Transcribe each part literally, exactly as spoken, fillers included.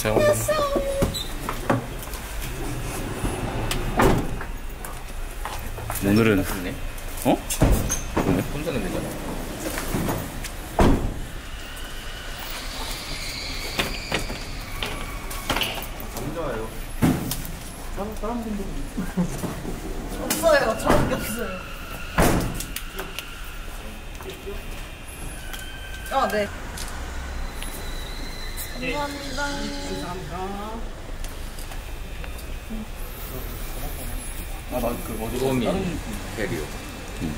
안녕하세요. 오늘은 어? 오늘 혼자 내면 되잖아. 좋아요. 다른 다른 분들 없어요. 저밖에 없어요. 어, 네. 감사합니다. 감사합니다. 아, 나그 어디 소미 캐리어. 응.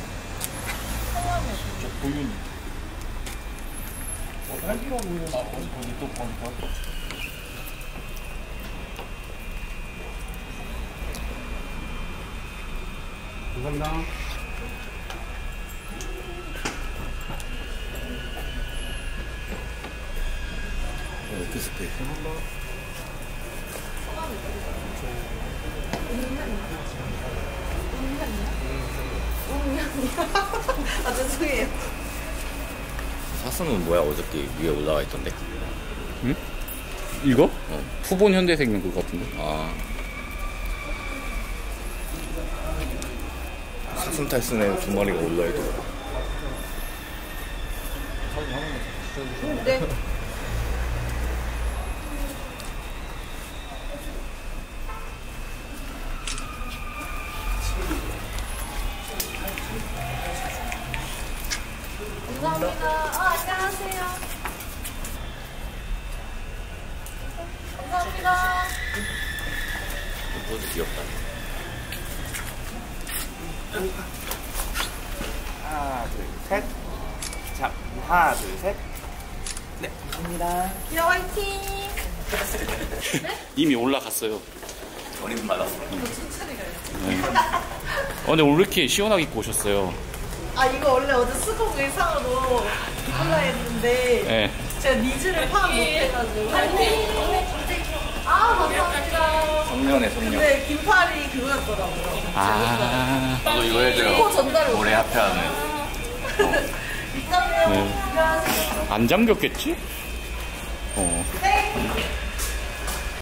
저 보윤. 어, 딸기로 보윤. 아, 어디 어디 또 보니까. 감사합니다. 오피스텔. 아, 죄송해요. 사슴은 뭐야? 어저께 위에 올라와 있던데. 응? 이거? 어. 후본 현대생명 그거 같은데. 아. 사슴 탈선에 두 마리가 올라와 있더라. 네. 감사합니다. 아, 안녕하세요. 감사합니다. 포즈 귀엽다. 하나, 둘, 셋. 자, 하나, 둘, 셋. 네, 감사합니다. 기라 화이팅! 이미 올라갔어요. 어린 받았어. 네. 어, 근데 오늘 왜 이렇게 시원하게 입고 오셨어요? 아, 이거 원래 어제 수복 의상으로 입을라 했는데 네. 제가 니즈를 파악 못해가지고. 아, 감사합니다. 성년의 성년. 근데 긴팔이 그거였더라고요. 아, 나도 이거 해줘요. 이거 전달을 올해 합해하는. 있잖아요. 네. 안 잠겼겠지? 어. 네.